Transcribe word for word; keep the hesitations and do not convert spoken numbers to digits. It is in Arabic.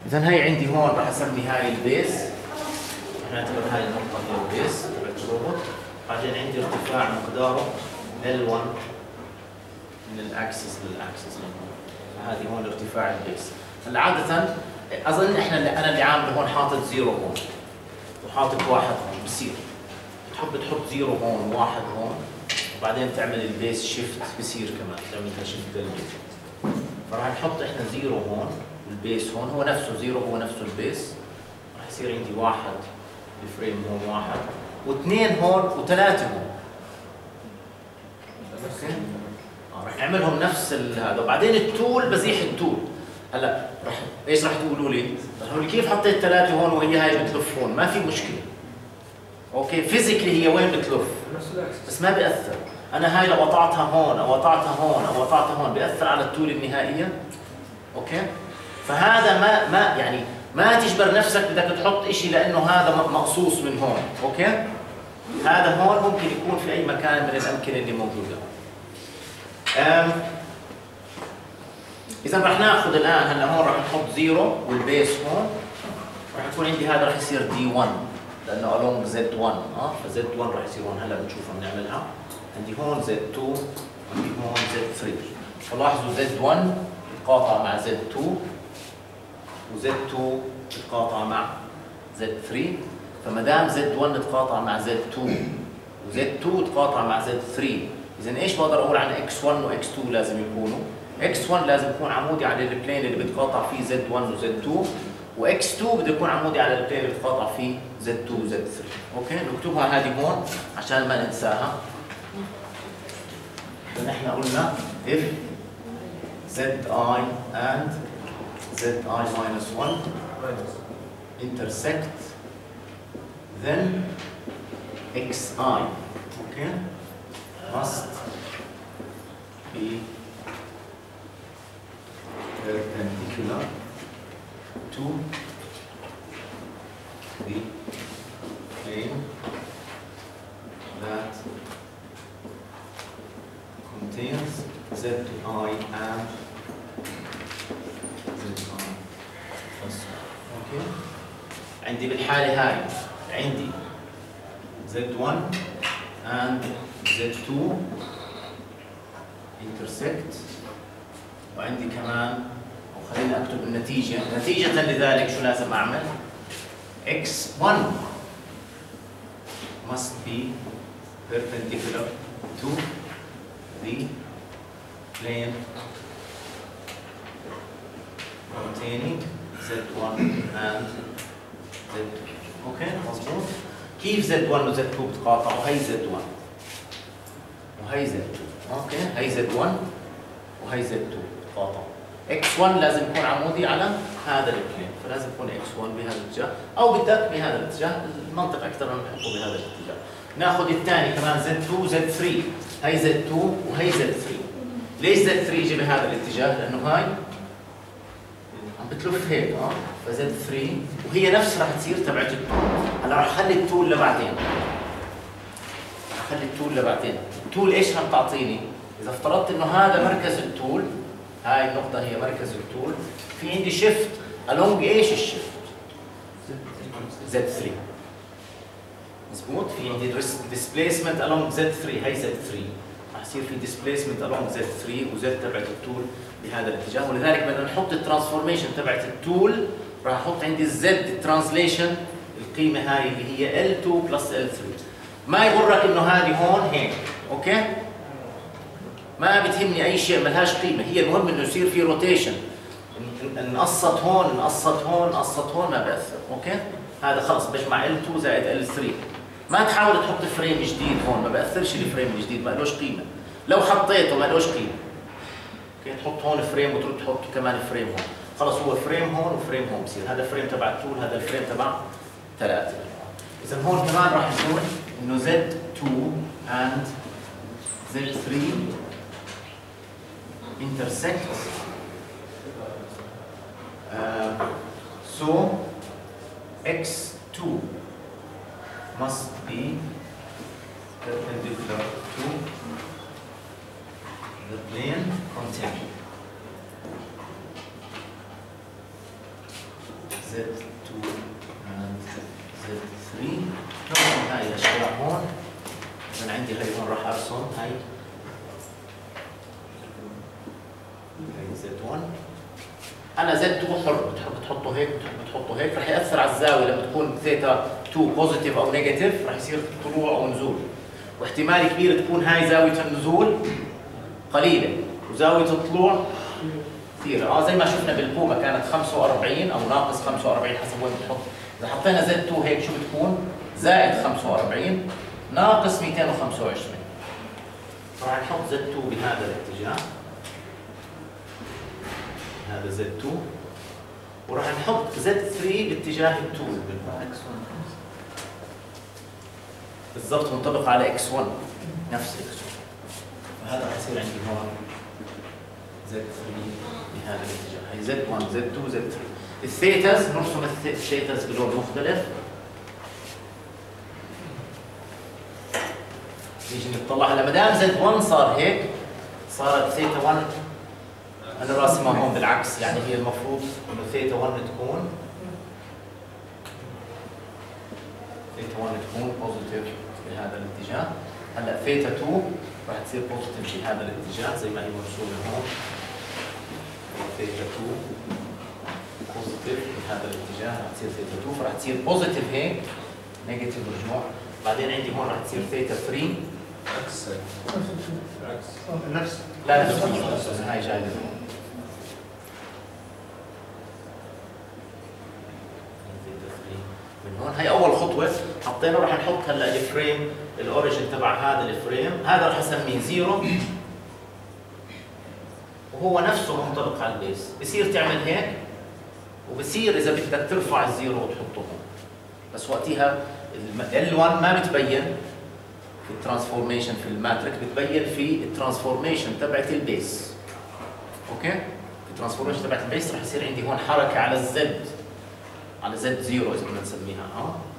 إذا هي عندي هون راح أسمي هاي البيس، نعتبر هاي النقطة هي البيس تبعت الروبوت. بعدين عندي ارتفاع مقداره إل واحد من الأكسس للأكسس، هذه هون ارتفاع البيس. هلا عادة أظن إحنا اللي أنا اللي عامل هون حاطط زيرو هون وحاطط واحد هون، بصير بتحب تحط زيرو هون وواحد هون وبعدين تعمل البيس شيفت، بصير كمان تعملها شيفت للبيس. فراح نحط إحنا زيرو هون والبيس هون هو نفسه زيرو، هو نفسه البيس. راح يصير عندي واحد الفريم هون واحد واثنين هون وثلاثة هون. آه راح نعملهم نفس هذا. وبعدين التول بزيح التول. هلا راح ايش راح تقولوا لي؟ راح تقولوا لي كيف حطيت ثلاثة هون وهي هاي بتلف هون؟ ما في مشكلة. اوكي فيزيكلي هي وين بتلف؟ بس ما بيأثر. أنا هاي لو قطعتها هون أو قطعتها هون أو قطعتها هون بيأثر على التول النهائية؟ اوكي؟ فهذا ما ما يعني ما تجبر نفسك بدك تحط شيء لأنه هذا مقصوص من هون، اوكي؟ هذا هون ممكن يكون في أي مكان من الأمكنة اللي موجودة. أم إذا رح ناخذ الآن هلا هون رح نحط زيرو والبيس هون، رح يكون عندي هذا رح يصير دي واحد لأنه along زد واحد، اه فزد واحد رح يصير هون. هلا بنشوفها بنعملها. عندي هون زد اثنين عندي هون زد ثلاثة. فلاحظوا زد واحد يتقاطع مع زد اثنين وزد اثنين يتقاطع مع زد ثلاثة. فما دام زد واحد تقاطع مع زد اثنين وزد اثنين تقاطع مع زد ثلاثة، إذا ايش بقدر أقول عن إكس واحد وإكس اثنين لازم يكونوا؟ إكس واحد لازم يكون عمودي على البلين اللي بتقاطع فيه زد واحد وزد اثنين، وإكس اثنين بده يكون عمودي على البلين اللي بتقاطع فيه زد اثنين وزد ثلاثة. أوكي؟ نكتبها هذه هون عشان ما ننساها. فنحن قلنا if zi and zi minus one intersect then xi, okay, must be perpendicular to the plane that contains zi and zi plus. اوكي؟ عندي بالحالة هاي عندي زد واحد and زد اثنين intersect، وعندي كمان وخليني اكتب النتيجة. نتيجة لذلك شو لازم اعمل؟ إكس واحد must be perpendicular to the plane containing زد واحد and زد اثنين. اوكي مظبوط؟ كيف زد واحد وزد اثنين بتقاطعوا؟ هي زد واحد وهي زد اثنين. اوكي هي زد واحد وهي زد اثنين بتقاطعوا. إكس واحد لازم يكون عمودي على هذا البلين، فلازم يكون إكس واحد بهذا الاتجاه او بدك بهذا الاتجاه. المنطق اكثر انه نحطه بهذا الاتجاه. ناخذ الثاني كمان زد اثنين وزد ثلاثة. هي زد اثنين وهي زد ثلاثة. ليش زد ثلاثة يجي بهذا الاتجاه؟ لانه هاي عم بتلف هيك اه فزد ثلاثة وهي نفس رح تصير تبعت التول. هلا رح اخلي التول لبعدين. رح اخلي التول لبعدين. التول ايش رح تعطيني؟ اذا افترضت انه هذا مركز التول، هاي النقطة هي مركز التول، في عندي شيفت along ايش الشيفت؟ زد ثلاثة. مضبوط؟ في عندي displacement along زد ثلاثة، هي زد ثلاثة. رح يصير في displacement along زد ثلاثة وزد تبعت التول بهذا الاتجاه، ولذلك بدنا نحط الترانسفورميشن تبعت التول راح احط عندي الزد ترانسليشن القيمة هاي اللي هي إل اثنين بلس إل ثلاثة. ما يغرك انه هذه هون هيك، اوكي؟ ما بتهمني اي شيء ملهاش قيمة، هي المهم انه يصير في روتيشن. نقصت هون نقصت هون نقصت هون ما بأثر، اوكي؟ هذا خلص بجمع إل اثنين زائد إل ثلاثة. ما تحاول تحط فريم جديد هون، ما بأثرش الفريم الجديد، ما لهش قيمة. لو حطيته ما لهش قيمة. اوكي تحط هون فريم وترد تحط كمان فريم هون، خلص هو فريم هون وفريم هون بصير، هذا فريم تبع التول هذا الفريم تبع ثلاثة. إذا هون كمان راح يكون إنه زد اثنين and زد ثلاثة intersect uh, so إكس اثنين must be perpendicular to the plane containing زد تو and زد ثري. نرسم هاي الاشياء هون. انا عندي هاي هون راح ارسم هاي هاي زد واحد. انا زد تو حر، بتحب تحطه هيك بتحب تحطه هيك، رح ياثر على الزاويه لما تكون ثيتا تو بوزيتيف او نيجاتيف، رح يصير طلوع او نزول، واحتمال كبير تكون هاي زاويه النزول قليله وزاويه الطلوع كثيره. اه زي ما شفنا بالبومه كانت خمسة وأربعين او ناقص خمسة وأربعين حسب وين بتحط. اذا حطينا زد تو هيك شو بتكون؟ زائد خمسة وأربعين ناقص مئتين وخمسة وعشرين. راح نحط زد تو بهذا الاتجاه، هذا زد تو، وراح نحط زد ثري باتجاه ال تو بالضبط منطبق على اكس واحد نفس اكس واحد. فهذا راح يصير عندي هون زد ثري بهذا الاتجاه، هي زد واحد زد تو زد ثري. الثيتاز نرسم الثيتاز بلون مختلف. نيجي نطلع هلا ما دام زد واحد صار هيك، صارت ثيتا واحد انا راسمها هون بالعكس، يعني هي المفروض انه ثيتا واحد تكون ثيتا واحد تكون بوزيتيف بهذا الاتجاه. هلا ثيتا تو راح تصير بوزيتيف بهذا الاتجاه زي ما هي مرسومه هون. ثيتا تو بوزيتيف بهذا الاتجاه راح تصير ثيتا تو، فراح تصير بوزيتيف هيك نيجاتيف رجوع. بعدين عندي هون راح تصير ثيتا ثري عكس عكس نفس لا نفس نفس هاي جايه هون. من هون هي اول خطوه حطينا. راح نحط هلا الفريم الاوريجن تبع هذا الفريم، هذا راح اسميه زيرو وهو نفسه منطبق على البيس. بصير تعمل هيك وبصير اذا بدك ترفع الزيرو وتحطه هون، بس وقتها ال واحد ما بتبين في الترانسفورميشن في الماتريك، بتبين في الترانسفورميشن تبعت البيس. اوكي؟ في الترانسفورميشن تبعت البيس راح يصير عندي هون حركه على الزد، على زد زيرو اذا بدنا نسميها اه